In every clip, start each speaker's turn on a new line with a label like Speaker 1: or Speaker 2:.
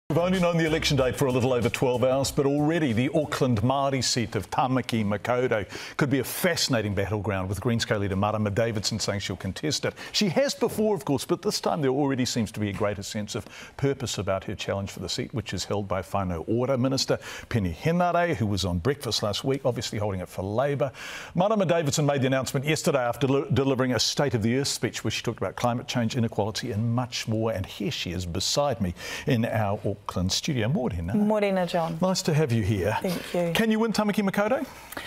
Speaker 1: We've only known the election date for a little over 12 hours, but already the Auckland Māori seat of Tamaki Makaurau could be a fascinating battleground, with Greens co-leader Marama Davidson saying she'll contest it. She has before, of course, but this time there already seems to be a greater sense of purpose about her challenge for the seat, which is held by Whānau Ora Minister Penny Henare, who was on breakfast last week, obviously holding it for Labour. Marama Davidson made the announcement yesterday after delivering a State of the Earth speech where she talked about climate change, inequality and much more. And here she is beside me in our Auckland studio. Morena.
Speaker 2: Morena, John.
Speaker 1: Nice to have you here.
Speaker 2: Thank you.
Speaker 1: Can you win Tamaki Makaurau?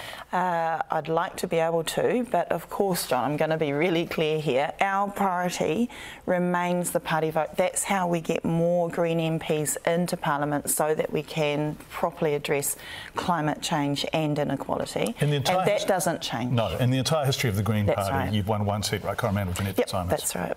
Speaker 2: I'd like to be able to, but of course, John, I'm going to be really clear here. Our priority remains the party vote. That's how we get more Green MPs into Parliament so that we can properly address climate change and inequality. And that doesn't change.
Speaker 1: No, in the entire history of the Green Party,
Speaker 2: right.
Speaker 1: You've won one seat, right? Coromandel Jeanette Fitzsimons.
Speaker 2: That's right.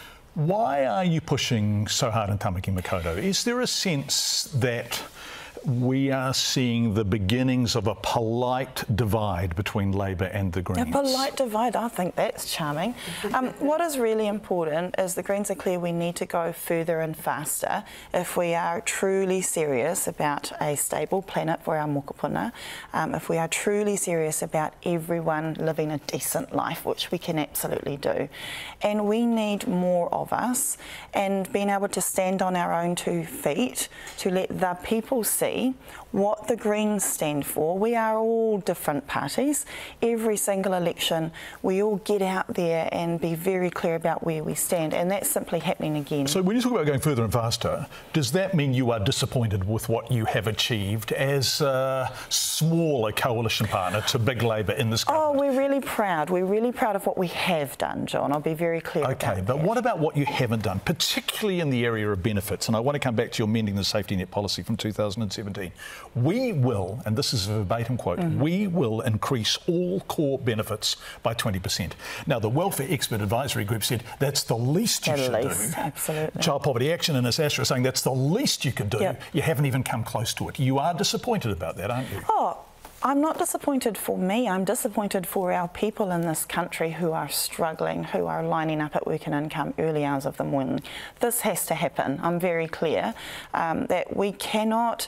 Speaker 1: Why are you pushing so hard in Tamaki Makaurau? Is there a sense that we are seeing the beginnings of a polite divide between Labour and the Greens?
Speaker 2: A polite divide, I think that's charming. What is really important is the Greens are clear we need to go further and faster if we are truly serious about a stable planet for our mokopuna, if we are truly serious about everyone living a decent life, which we can absolutely do. And we need more of us, and being able to stand on our own 2 feet to let the people see what the Greens stand for. We are all different parties. Every single election, we all get out there and be very clear about where we stand, and that's simply happening again.
Speaker 1: So when you talk about going further and faster, does that mean you are disappointed with what you have achieved as a smaller coalition partner to big Labour in this government?
Speaker 2: Oh, we're really proud. We're really proud of what we have done, John. I'll be very clear about that.
Speaker 1: Okay, but what about what you haven't done, particularly in the area of benefits? And I want to come back to your mending the safety net policy from 2017. We will, and this is a verbatim quote, we will increase all core benefits by 20%. Now, the Welfare Expert Advisory Group said that's the least you should do.
Speaker 2: Absolutely.
Speaker 1: Child Poverty Action and ASASRA are saying that's the least you could do. Yep. You haven't even come close to it. You are disappointed about that, aren't you?
Speaker 2: Oh, I'm not disappointed for me. I'm disappointed for our people in this country who are struggling, who are lining up at work and income early hours of the morning. This has to happen. I'm very clear that we cannot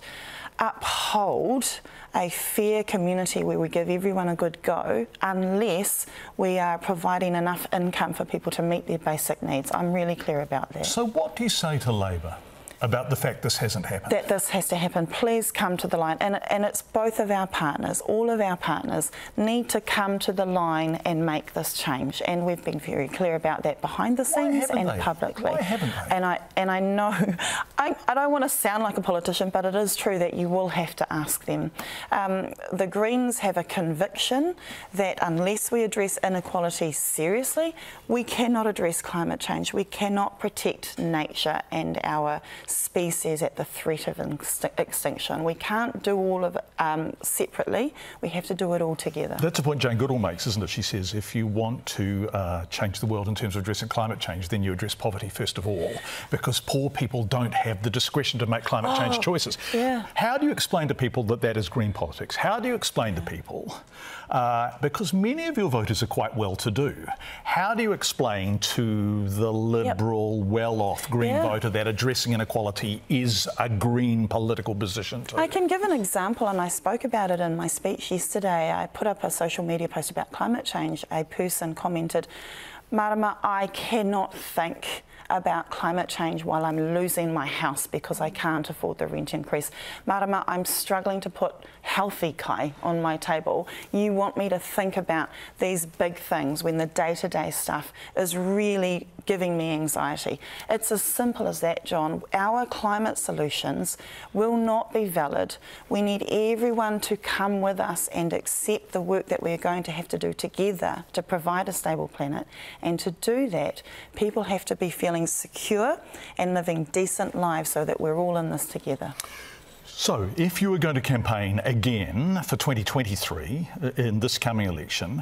Speaker 2: uphold a fair community where we give everyone a good go unless we are providing enough income for people to meet their basic needs. I'm really clear about that.
Speaker 1: So what do you say to Labour about the fact this hasn't happened?
Speaker 2: That this has to happen. Please come to the line. And it's both of our partners, all of our partners need to come to the line and make this change. And we've been very clear about that behind the scenes and publicly.
Speaker 1: Why haven't they?
Speaker 2: And I know, I don't want to sound like a politician, but it is true that you will have to ask them. The Greens have a conviction that unless we address inequality seriously, we cannot address climate change. We cannot protect nature and our species at the threat of extinction. We can't do all of it separately. We have to do it all together.
Speaker 1: That's a point Jane Goodall makes, isn't it? She says if you want to change the world in terms of addressing climate change, then you address poverty first of all, because poor people don't have the discretion to make climate change choices.
Speaker 2: Yeah.
Speaker 1: How do you explain to people that that is green politics? How do you explain to people, because many of your voters are quite well-to-do, how do you explain to the liberal, well-off green voter that addressing inequality is a green political position too?
Speaker 2: I can give an example, and I spoke about it in my speech yesterday. I put up a social media post about climate change. A person commented, "Marama, I cannot think about climate change while I'm losing my house because I can't afford the rent increase. Marama, I'm struggling to put healthy kai on my table. You want me to think about these big things when the day-to-day stuff is really giving me anxiety." It's as simple as that, John. Our climate solutions will not be valid. We need everyone to come with us and accept the work that we're going to have to do together to provide a stable planet. And to do that, people have to be feeling secure and living decent lives so that we're all in this together.
Speaker 1: So, if you were going to campaign again for 2023 in this coming election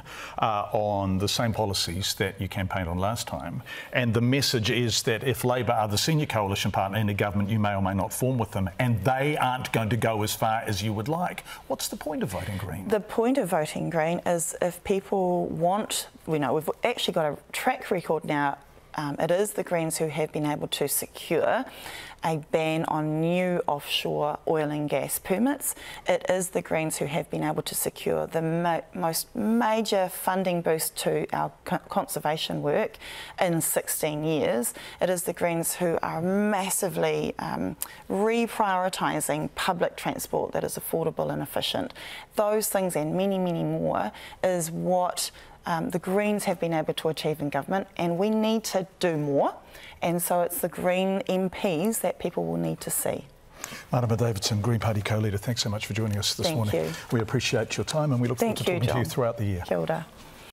Speaker 1: on the same policies that you campaigned on last time, and the message is that if Labour are the senior coalition partner in a government, you may or may not form with them, and they aren't going to go as far as you would like, what's the point of voting Green?
Speaker 2: The point of voting Green is if people want, we've actually got a track record now. It is the Greens who have been able to secure a ban on new offshore oil and gas permits. It is the Greens who have been able to secure the most major funding boost to our conservation work in 16 years. It is the Greens who are massively reprioritising public transport that is affordable and efficient. Those things and many, many more is what the Greens have been able to achieve in government, and we need to do more, and so it's the Green MPs that people will need to see.
Speaker 1: Marama Davidson, Green Party co-leader, thanks so much for joining us this morning.
Speaker 2: Thank you.
Speaker 1: We appreciate your time and we look forward to talking to you throughout the year.
Speaker 2: Kia ora.